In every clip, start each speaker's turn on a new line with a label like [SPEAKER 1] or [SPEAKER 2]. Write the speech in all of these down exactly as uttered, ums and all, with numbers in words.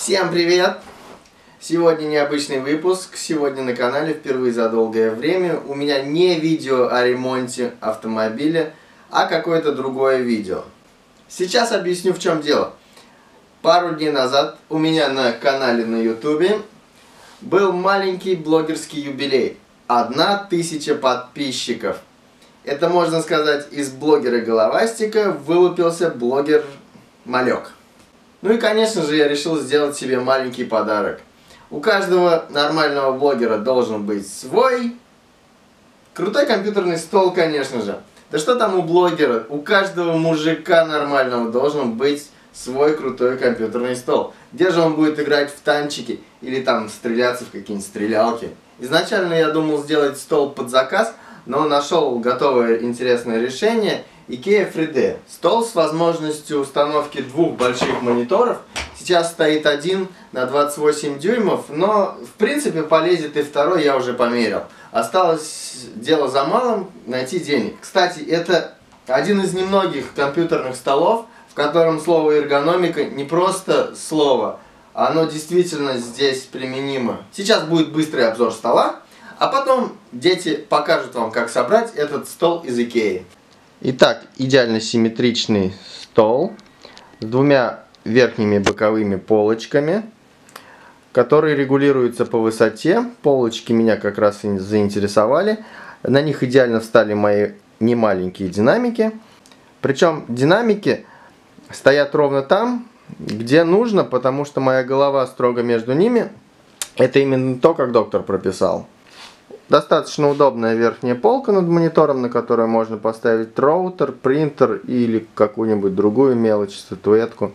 [SPEAKER 1] Всем привет! Сегодня необычный выпуск. Сегодня на канале впервые за долгое время у меня не видео о ремонте автомобиля, а какое-то другое видео. Сейчас объясню, в чем дело. Пару дней назад у меня на канале на ютубе был маленький блогерский юбилей. Одна тысяча подписчиков. Это, можно сказать, из блогера Головастика вылупился блогер Малек. Ну и, конечно же, я решил сделать себе маленький подарок. У каждого нормального блогера должен быть свой крутой компьютерный стол, конечно же. Да что там у блогера? У каждого мужика нормального должен быть свой крутой компьютерный стол. Где же он будет играть в танчики или там стреляться в какие-нибудь стрелялки? Изначально я думал сделать стол под заказ, но нашел готовое интересное решение. IKEA три дэ. Стол с возможностью установки двух больших мониторов. Сейчас стоит один на двадцать восемь дюймов, но в принципе полезет и второй, я уже померил. Осталось дело за малым, найти денег. Кстати, это один из немногих компьютерных столов, в котором слово эргономика не просто слово, а оно действительно здесь применимо. Сейчас будет быстрый обзор стола, а потом дети покажут вам, как собрать этот стол из IKEA. Итак, идеально симметричный стол с двумя верхними боковыми полочками, которые регулируются по высоте. Полочки меня как раз и заинтересовали. На них идеально встали мои немаленькие динамики. Причем динамики стоят ровно там, где нужно, потому что моя голова строго между ними. Это именно то, как доктор прописал. Достаточно удобная верхняя полка над монитором, на которой можно поставить роутер, принтер или какую-нибудь другую мелочь, статуэтку.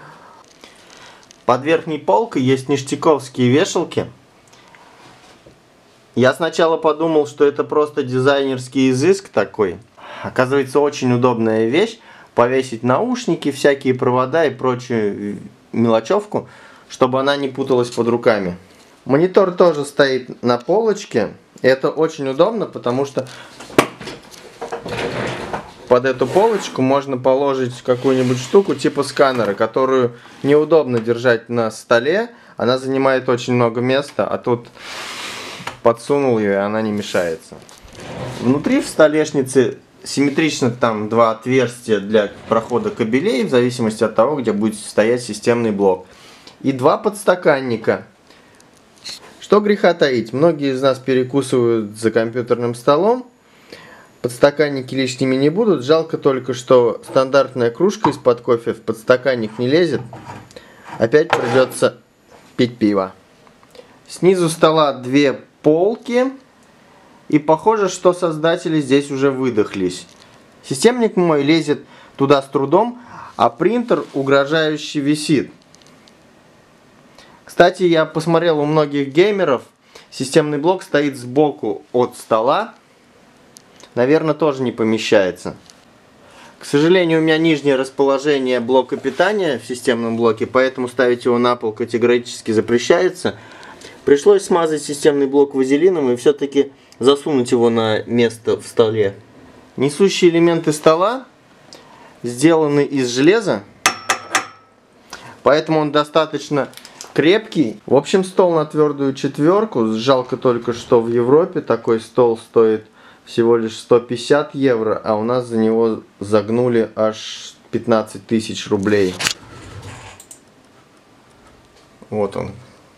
[SPEAKER 1] Под верхней полкой есть ништяковские вешалки. Я сначала подумал, что это просто дизайнерский изыск такой. Оказывается, очень удобная вещь. Повесить наушники, всякие провода и прочую мелочевку, чтобы она не путалась под руками. Монитор тоже стоит на полочке. Это очень удобно, потому что под эту полочку можно положить какую-нибудь штуку типа сканера, которую неудобно держать на столе. Она занимает очень много места, а тут подсунул ее, и она не мешается. Внутри в столешнице симметрично там два отверстия для прохода кабелей, в зависимости от того, где будет стоять системный блок. И два подстаканника. Что греха таить, многие из нас перекусывают за компьютерным столом. Подстаканники лишними не будут. Жалко только, что стандартная кружка из-под кофе в подстаканник не лезет. Опять придется пить пиво. Снизу стола две полки. И похоже, что создатели здесь уже выдохлись. Системник мой лезет туда с трудом, а принтер угрожающе висит. Кстати, я посмотрел у многих геймеров, системный блок стоит сбоку от стола. Наверное, тоже не помещается. К сожалению, у меня нижнее расположение блока питания в системном блоке, поэтому ставить его на пол категорически запрещается. Пришлось смазать системный блок вазелином и все-таки засунуть его на место в столе. Несущие элементы стола сделаны из железа, поэтому он достаточно крепкий. В общем, стол на твердую четверку. Жалко только, что в Европе такой стол стоит всего лишь сто пятьдесят евро, а у нас за него загнули аж пятнадцать тысяч рублей. Вот он.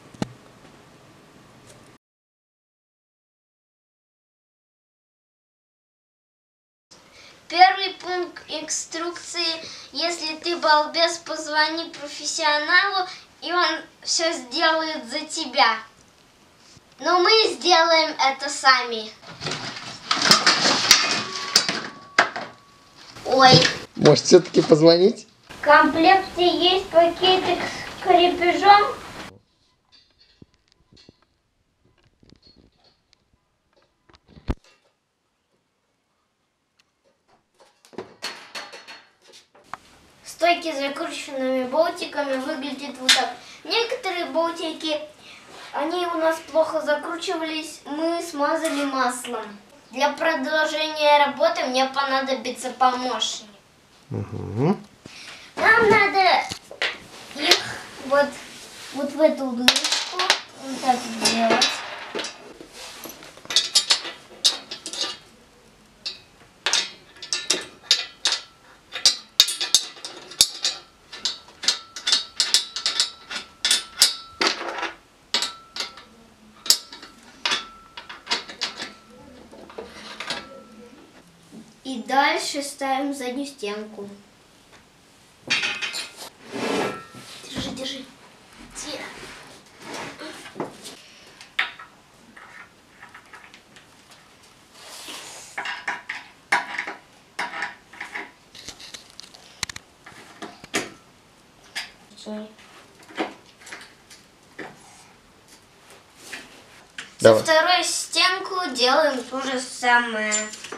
[SPEAKER 2] Первый пункт инструкции: если ты балбес, позвони профессионалу, и он все сделает за тебя. Но мы сделаем это сами. Ой.
[SPEAKER 1] Может, все-таки позвонить?
[SPEAKER 2] В комплекте есть пакетик с крепежом. Стойки с закрученными болтиками выглядят вот так. Некоторые болтики, они у нас плохо закручивались, мы смазали маслом. Для продолжения работы мне понадобится помощник.
[SPEAKER 1] Угу.
[SPEAKER 2] Нам надо их вот вот в эту дырочку вот так сделать. И дальше ставим заднюю стенку. Держи, держи. Тихо. Со второй стенку делаем то же самое.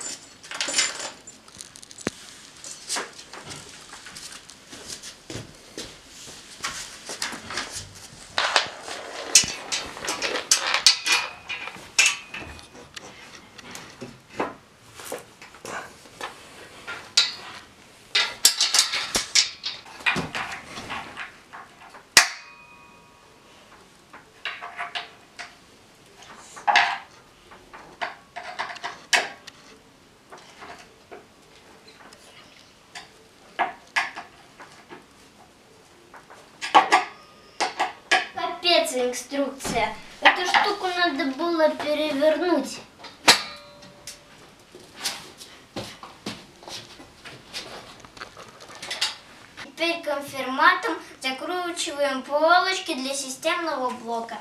[SPEAKER 2] Инструкция. Эту штуку надо было перевернуть. Теперь конфирматом закручиваем полочки для системного блока.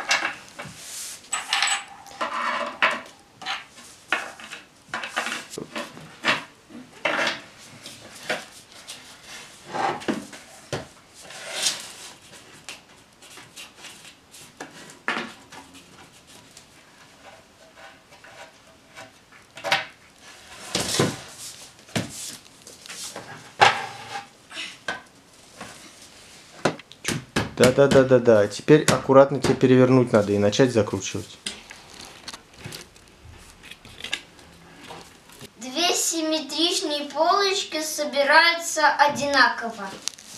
[SPEAKER 1] Да-да-да-да-да. Теперь аккуратно тебе перевернуть надо и начать закручивать.
[SPEAKER 2] Две симметричные полочки собираются одинаково.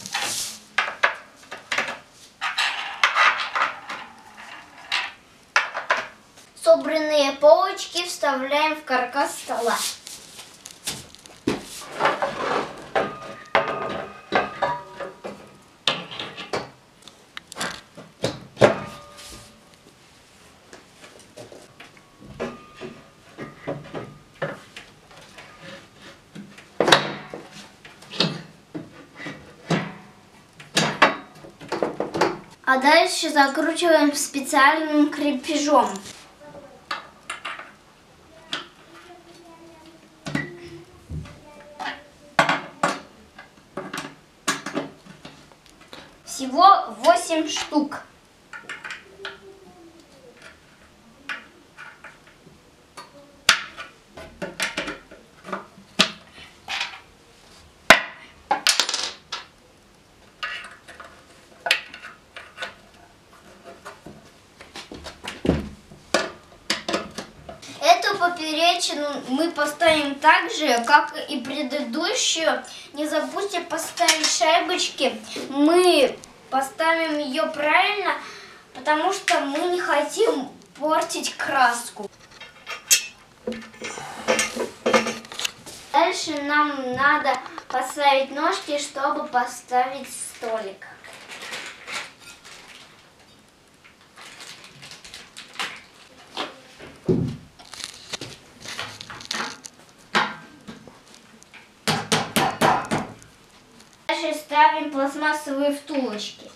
[SPEAKER 2] Собранные полочки вставляем в каркас стола. А дальше закручиваем специальным крепежом. Всего восемь штук. Поперечину мы поставим так же, как и предыдущую. Не забудьте поставить шайбочки. Мы поставим ее правильно, потому что мы не хотим портить краску. Дальше нам надо поставить ножки, чтобы поставить столик. Ставим пластмассовые втулочки.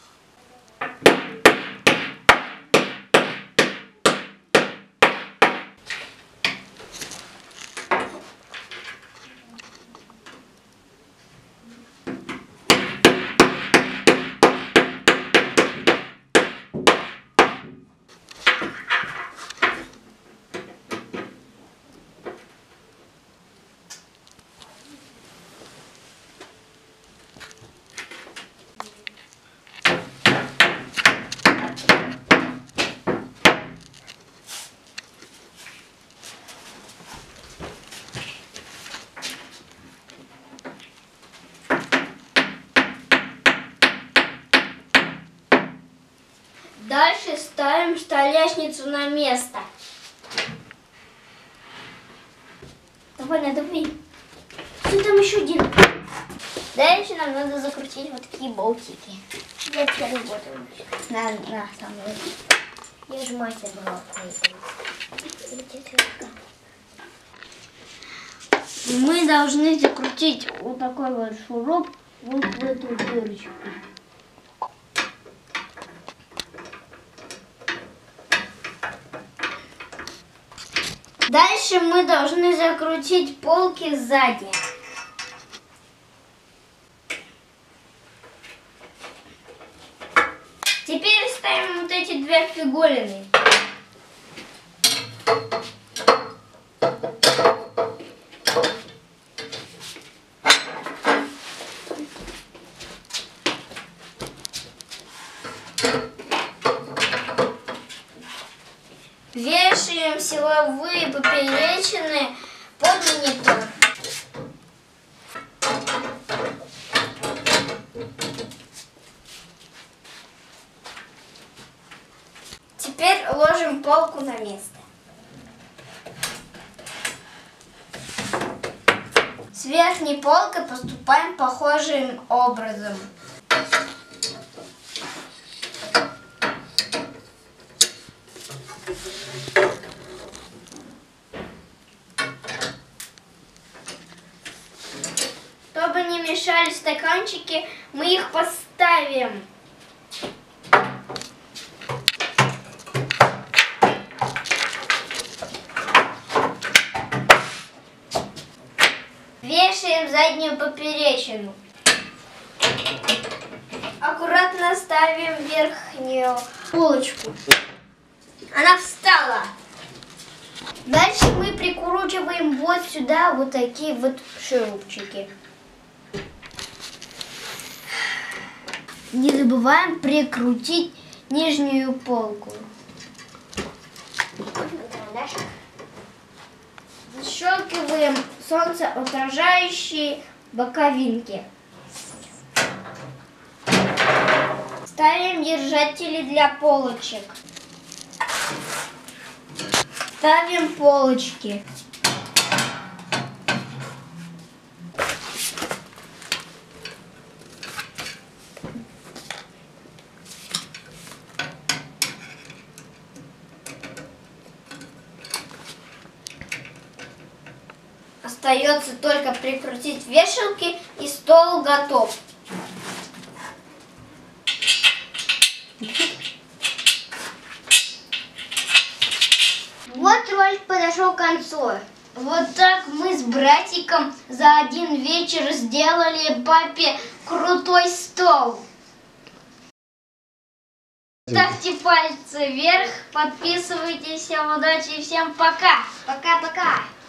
[SPEAKER 2] Дальше ставим столешницу на место. Давай, надавай. Что там еще один? Дальше нам надо закрутить вот такие болтики. Я теперь работаю. На, на, со мной. Я же мастер была. Мы должны закрутить вот такой вот шуруп вот в эту дырочку. Дальше мы должны закрутить полки сзади. Теперь ставим вот эти две фигурины. Вешаем силовые поперечины под монитор. Теперь ложим полку на место. С верхней полкой поступаем похожим образом. Чтобы не мешали стаканчики, мы их поставим. Вешаем заднюю поперечину. Аккуратно ставим верхнюю полочку. Она встала. Дальше мы прикручиваем вот сюда вот такие вот шурупчики. Не забываем прикрутить нижнюю полку. Защелкиваем солнцеотражающие боковинки. Ставим держатели для полочек. Ставим полочки. Остается только прикрутить вешалки, и стол готов. Вот ролик подошел к концу. Вот так мы с братиком за один вечер сделали папе крутой стол. Ставьте пальцы вверх, подписывайтесь, всем удачи и всем пока. Пока-пока.